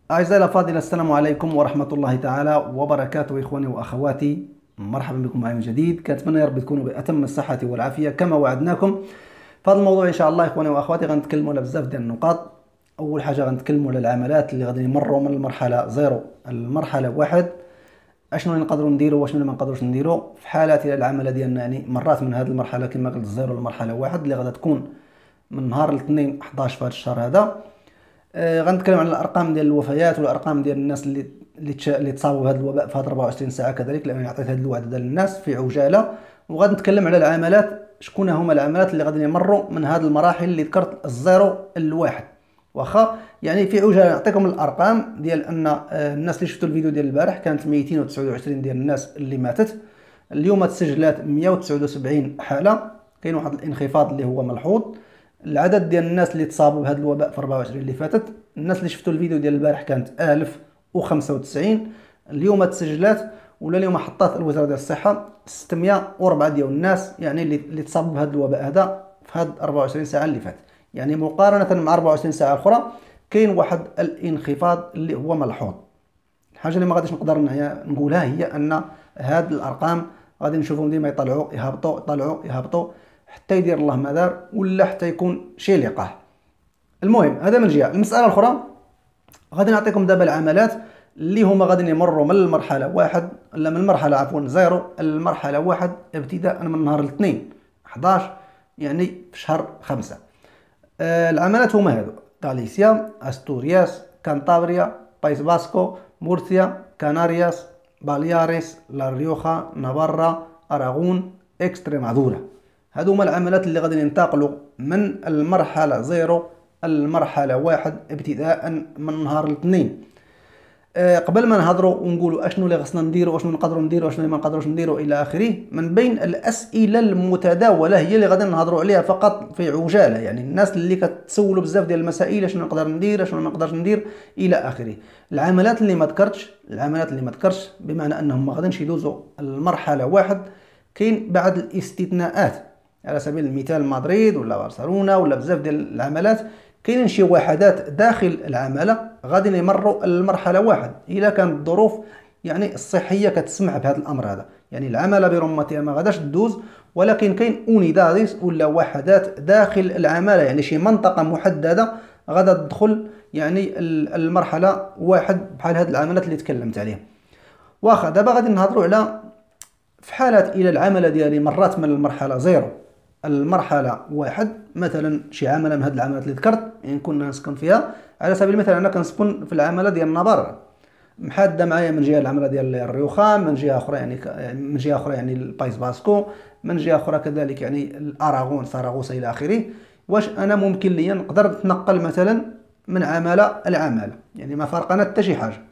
أعزائي الأفاضل، السلام عليكم ورحمة الله تعالى وبركاته. إخواني وأخواتي، مرحبا بكم معي من جديد. كنتمنى يا رب تكونوا بأتم الصحة والعافية كما وعدناكم. في هذا الموضوع إن شاء الله إخواني وأخواتي غنتكلموا على بزاف ديال النقاط. أول حاجة غنتكلموا على العملات اللي غادي يمروا من المرحلة زيرو المرحلة واحد. اشنو اللي نقدروا نديروا واشنو اللي ما نقدروش نديروا في حالات الى العمله ديالنا، يعني مرات من هذه المرحله كما قلت زيرو للمرحله واحد اللي غادا تكون من نهار الاثنين 11 في هذا الشهر هذا. غنتكلم على الارقام ديال الوفيات والارقام ديال الناس اللي تصابوا بهذا الوباء في هذه 24 ساعه كذلك، لان عطيت هذه الوعد للناس في عجاله. وغادي نتكلم على العملات، شكون هما العملات اللي غادي يمروا من هذه المراحل اللي ذكرت الزيرو الواحد. واخا يعني في عجاله نعطيكم الارقام ديال ان الناس اللي شفتوا الفيديو ديال البارح كانت 229 ديال الناس اللي ماتت. اليوم تسجلات 179 حاله، كاين واحد الانخفاض اللي هو ملحوظ. العدد ديال الناس اللي تصابوا بهذا الوباء في 24 اللي فاتت، الناس اللي شفتوا الفيديو ديال البارح كانت 1095. اليوم تسجلات ولا اليوم حطات الوزاره ديال الصحه 604 ديال الناس، يعني اللي تصابوا بهذا الوباء هذا في هذه 24 ساعه اللي فاتت. يعني مقارنه مع 24 ساعه اخرى كاين واحد الانخفاض اللي هو ملحوظ. الحاجه اللي ما غاديش نقدر نقولها هي ان هاد الارقام غادي نشوفهم ديما يطلعوا يهبطوا يطلعوا يهبطوا حتى يدير الله ما دار، ولا حتى يكون شي لقاح. المهم هذا من جهه. المساله الاخرى غادي نعطيكم دابا العملات اللي هما غادي يمروا من المرحله واحد، لا من المرحله عفوا زيرو المرحله واحد ابتداء من نهار الاثنين 11 يعني في شهر 5. العملات هما هادو: غاليسيا، استورياس، كانتابريا، بايس باسكو، مورسيا، كانارياس، بالياريس، لا ريوخا، نافارا، اراغون، اكستريمادورا. هادو هما العملات اللي غادي ينتقلوا من المرحله زيرو المرحله واحد ابتداء من نهار الاثنين. قبل ما نهضروا ونقولوا اشنو اللي خصنا نديروا واشنو نقدروا نديروا واشنو اللي ما نقدروش نديروا الى اخره، من بين الاسئله المتداوله هي اللي غادي نهضروا عليها فقط في عجاله. يعني الناس اللي كتسولوا بزاف ديال المسائل، اشنو نقدر ندير اشنو ما نقدرش ندير الى اخره. العملات اللي ما ذكرتش بمعنى انهم ما غاديش يدوزوا المرحله واحد، كاين بعض الاستثناءات. على سبيل المثال مدريد ولا برشلونه ولا بزاف ديال العملات كاينين شي وحدات داخل العماله غادي يمروا المرحله واحد الا كانت الظروف يعني الصحيه كتسمح بهذا الامر هذا. يعني العماله برمتها ما غاداش تدوز، ولكن كاين اونيداديس ولا وحدات داخل العماله، يعني شي منطقه محدده غادا تدخل يعني المرحله واحد بحال هذه العملات اللي تكلمت عليها. واخا دابا غادي نهضروا على في حالات الى العمله ديالي مرات من المرحله زيرو المرحله واحد، مثلا شي عمله من هذه العملات اللي ذكرت يعني كنا نسكن فيها. على سبيل المثال انا كنسكن في العمله ديال نافارا، محاده معايا من جهه العمله ديال الريوخان، من جهه اخرى من جهه اخرى يعني البايس باسكو، من جهه اخرى كذلك يعني الاراغون ساراغوسا الى اخره. واش انا ممكن لي نقدر نتنقل مثلا من عماله لعماله، يعني ما فرقنا حتى شي حاجه؟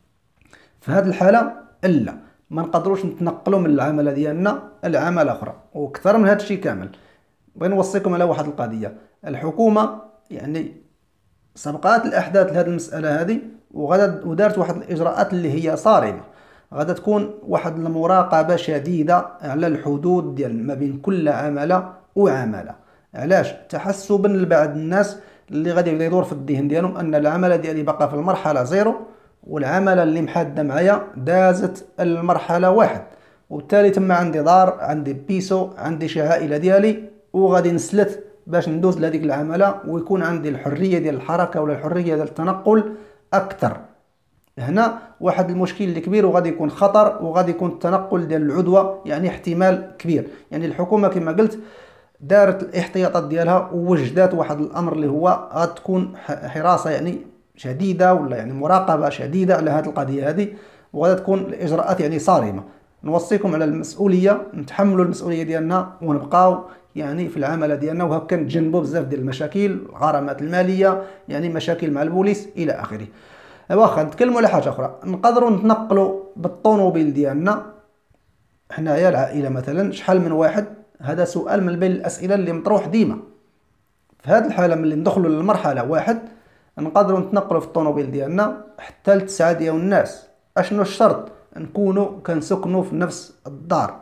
في هذه الحاله لا، ما نقدروش نتنقلوا من العمله ديالنا لعمله اخرى. واكثر من هذا الشيء كامل بغي نوصيكم على واحد القضيه. الحكومه يعني سبقات الاحداث لهذه المساله هذه ودارت واحد الاجراءات اللي هي صارمه. غادا تكون واحد المراقبه شديده على الحدود ديال ما بين كل عمله وعمله. علاش؟ تحسبا لبعض الناس اللي غادي يبدا يدور في الذهن ديالهم ان العمله ديالي باقا في المرحله زيرو والعمله اللي محاده معايا دازت المرحله واحد، وبالتالي تما عندي دار، عندي بيسو، عندي شي عائله ديالي، وغادي نسلت باش ندوز لهذيك العمله ويكون عندي الحريه ديال الحركه ولا الحريه ديال التنقل اكثر. هنا واحد المشكل الكبير، وغادي يكون خطر، وغادي يكون التنقل ديال العدوى يعني احتمال كبير. يعني الحكومه كما قلت دارت الاحتياطات ديالها ووجدات واحد الامر اللي هو غتكون حراسه يعني شديده ولا يعني مراقبه شديده على هذه القضيه هذه، وغادي تكون الاجراءات يعني صارمه. نوصيكم على المسؤوليه، نتحملوا المسؤوليه ديالنا ونبقاو يعني في العمله ديالنا، وهكا نتجنبوا بزاف ديال المشاكل، الغرامات الماليه، يعني مشاكل مع البوليس الى اخره. واخا نتكلموا على حاجه اخرى، نقدروا نتنقلوا بالطوموبيل ديالنا حنايا العائله مثلا شحال من واحد؟ هذا سؤال من بين الاسئله اللي مطروح ديما. في هذه الحاله ملي ندخلوا للمرحله واحد نقدروا نتنقلوا في الطوموبيل ديالنا حتى ل9 ديال الناس. اشنو الشرط؟ نكونوا كنسكنوا في نفس الدار.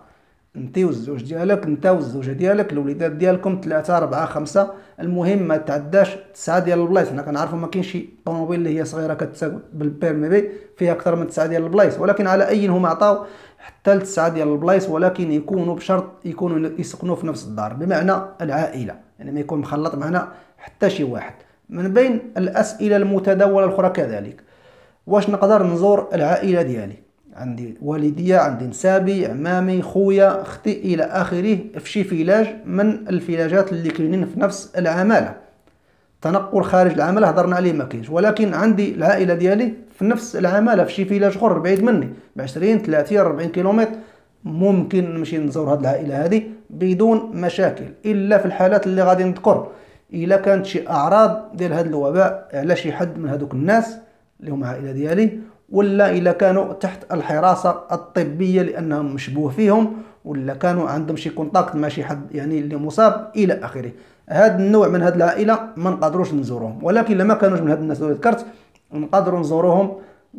انت والزوج ديالك، انت والزوجه ديالك، الوليدات ديالكم، 3 4 5، المهم ما تعداش 9 ديال البلايص. حنا كنعرفوا ما كاينش شي طوموبيل اللي هي صغيره كتساق بالبيرمي بي فيها اكثر من 9 ديال البلايص، ولكن على اي هما عطاو حتى ل 9 ديال البلايص، ولكن يكونوا بشرط يكونوا يسكنوا في نفس الدار، بمعنى العائله، يعني ما يكون مخلط معنا حتى شي واحد. من بين الاسئله المتداوله الاخرى كذلك، واش نقدر نزور العائله ديالي؟ عندي والديا، عندي نسابي، عمامي، خويا، اختي الى اخره في شي فيلاج من الفيلاجات اللي كاينين في نفس العماله. تنقل خارج العماله هضرنا عليه ما كاينش، ولكن عندي العائله ديالي في نفس العماله في شي فيلاج اخر بعيد مني ب 20 30 40 كيلومتر، ممكن نمشي نزور هاد العائله هذه بدون مشاكل، الا في الحالات اللي غادي نذكر. الا كانت شي اعراض ديال هذا الوباء على شي حد من هذوك الناس اللي هم العائله ديالي، ولا الا كانوا تحت الحراسه الطبيه لانهم مشبوه فيهم، ولا كانوا عندهم شي كونتاكت مع شي حد يعني اللي مصاب الى اخره. هذا النوع من هذه العائله ما نقدروش نزوروهم، ولكن لما كانوش من هاد الناس اللي ذكرت نقدروا نزوروهم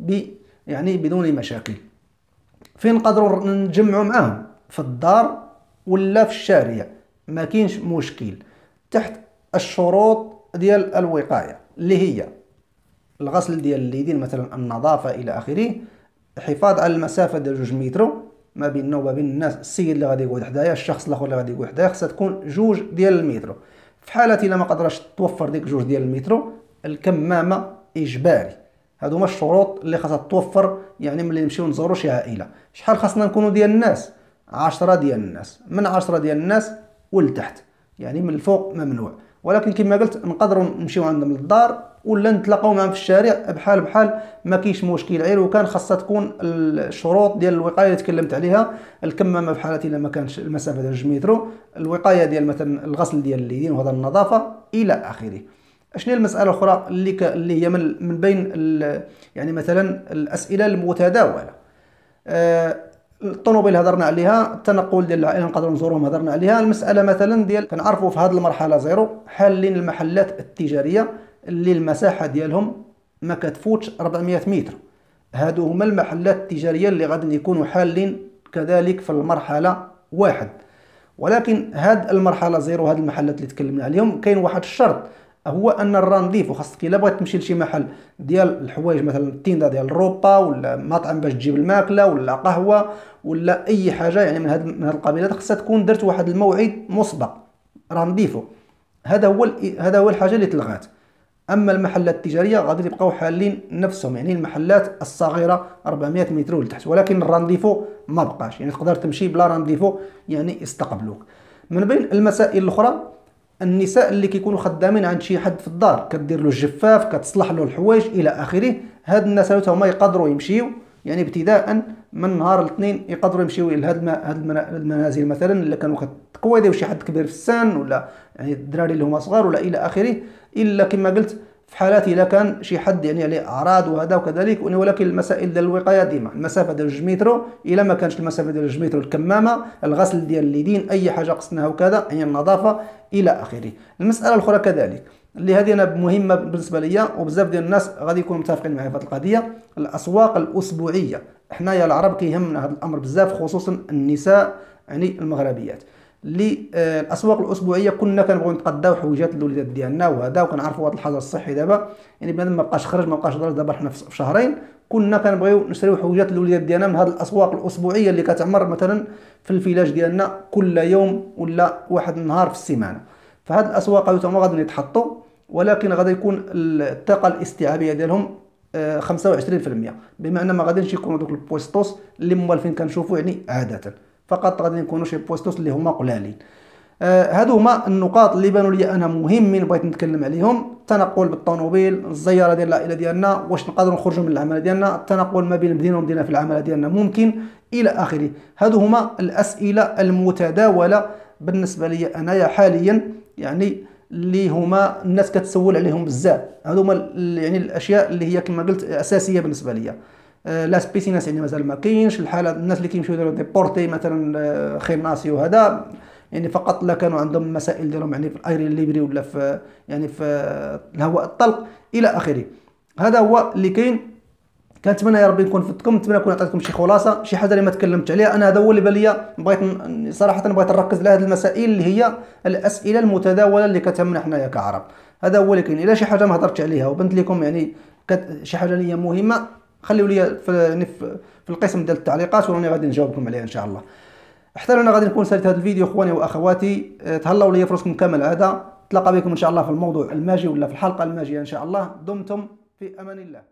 يعني بدون مشاكل. فين نقدروا نجمعوا معاهم؟ في الدار ولا في الشارع، ما كاينش مشكل، تحت الشروط ديال الوقايه اللي هي الغسل ديال اليدين مثلا، النظافه الى اخره، الحفاظ على المسافه ديال 2 متر ما بيننا وما بين الناس، السيد اللي غادي يقعد حدايا، الشخص الاخر اللي غادي يقعد حدايا، خصها تكون 2 ديال المتر. في حاله الا ما قدرش توفر ديك 2 ديال المتر، الكمامه اجباري. هادو هما الشروط اللي خاصها توفر يعني ملي نمشيو نزورو شي عائله. شحال خاصنا نكونوا ديال الناس؟ 10 ديال الناس، من 10 ديال الناس ولتحت، يعني من الفوق ممنوع. ولكن كما قلت نقدروا نمشيو عندهم للدار ولا نتلاقاو معهم في الشارع بحال بحال، ما كاينش مشكل. غير وكان خاصها تكون الشروط ديال الوقايه اللي تكلمت عليها، الكمامه في حاله الا ما كانش المسافه ديال 2 متر، الوقايه ديال مثلا الغسل ديال اليدين وهذا النظافه الى اخره. شنو هي المساله الاخرى اللي هي من بين يعني مثلا الاسئله المتداوله؟ الطوموبيل هضرنا عليها، التنقل ديال العائله نقدروا نزوروهم هضرنا عليها. المساله مثلا ديال كنعرفوا في هذه المرحله زيرو حالين المحلات التجاريه اللي المساحه ديالهم ما كتفوتش 400 متر، هادو هما المحلات التجاريه اللي غادي يكونوا حالين كذلك في المرحله واحد. ولكن هاد المرحله زيرو، هاد المحلات اللي تكلمنا عليهم، كاين واحد الشرط، هو ان الرانديفو خاصك الا بغيت تمشي لشي محل ديال الحوايج مثلا التيندا ديال الروبا ولا مطعم باش تجيب الماكله ولا قهوه ولا اي حاجه يعني من هاد القبيلات، خاصها تكون درت واحد الموعد مسبق، رانديفو. هذا هو الحاجه اللي تلغات. اما المحلات التجاريه غادي يبقاو حالين نفسهم، يعني المحلات الصغيره 400 متر لتحت، ولكن الرانديفو ما بقاش، يعني تقدر تمشي بلا رانديفو يعني يستقبلوك. من بين المسائل الاخرى، النساء اللي كيكونوا خدامين عند شي حد في الدار، كدير له الجفاف، كتصلح له الحوايج الى اخره، هاد الناس هما يقدروا يمشيو يعني ابتداء من نهار الاثنين يقدروا يمشيو لهاد المنازل مثلا اللي كانوا كتقويدوا شي حد كبير في السن ولا يعني الدراري اللي هما صغار ولا الى اخره، الا كما قلت في حالات الا كان شي حد يعني عليه اعراض وهذا وكذلك. ولكن المسائل ديال الوقايه ديما المسافه ديال 2 متر، الا ما كانش المسافه ديال 2 متر، الكمامه، الغسل ديال اليدين، اي حاجه قصناها وكذا، يعني النظافه الى اخره. المساله الاخرى كذلك اللي هذه انا مهمه بالنسبه ليا وبزاف ديال الناس غادي يكونوا متفقين معايا في هذه القضيه، الاسواق الاسبوعيه. حنايا العرب كيهمنا هذا الامر بزاف، خصوصا النساء يعني المغربيات، اللي الاسواق الاسبوعيه كنا كنبغيو نتقداو حويجات الوليدات ديالنا وهذا، وكنعرفوا هذا الحجر الصحي دابا يعني بنادم ما بقاش خرج ما بقاش ضرر. دابا حنا في شهرين كنا كنبغيو نشريو حويجات الوليدات ديالنا من هذه الاسواق الاسبوعيه اللي كتعمر مثلا في الفيلاج ديالنا كل يوم ولا واحد النهار في السيمانه. فهاد الاسواق هما غادي يتحطوا، ولكن غادي يكون الطاقه الاستيعابيه ديالهم 25%، بمعنى ما غاديش يكونوا دوك البوستوس اللي موالفين كنشوفوا يعني عاده، فقط غادي يكونوا شي بوستوس اللي هما قلالين. هادو هما النقاط اللي بانوا لي انا مهمين بغيت نتكلم عليهم. التنقل بالطوموبيل، الزياره ديال العائله ديالنا، واش نقدروا نخرجوا من العماله ديالنا، التنقل ما بين المدينه والمدينه في العماله ديالنا ممكن الى اخره. هادو هما الاسئله المتداوله بالنسبه لي انايا حاليا، يعني اللي هما الناس كتسول عليهم بزاف. هادو هما يعني الاشياء اللي هي كما قلت اساسيه بالنسبه لي. لا سبيسيناس يعني مازال ما كاينش الحاله، الناس اللي كيمشيو يديروا ديبورتي مثلا خيناسيو هذا يعني فقط لا كانوا عندهم مسائل ديالهم يعني في الاير ليبري ولا في يعني في الهواء الطلق الى اخره. هذا هو اللي كاين كنتمنى يا ربي نكون فدتكم، نتمنى نكون عطيتكم شي خلاصه، شي حاجه اللي ما تكلمتش عليها. انا هذا هو اللي بان ليا، بغيت صراحه بغيت نركز على هذه المسائل اللي هي الاسئله المتداوله اللي كتهمنا حنايا كعرب. هذا هو اللي كاين. الا شي حاجه ما هضرتش عليها وبنت لكم يعني شي حاجه اللي هي مهمه، خليوا لي في القسم ديال التعليقات وراني غادي نجاوبكم عليها ان شاء الله. حتى انا غادي نكون ساليت هذا الفيديو اخواني واخواتي. تهلاو لي في راسكم كما العاده. نتلاقى بكم ان شاء الله في الموضوع الماجي ولا في الحلقه الماجيه ان شاء الله. دمتم في امان الله.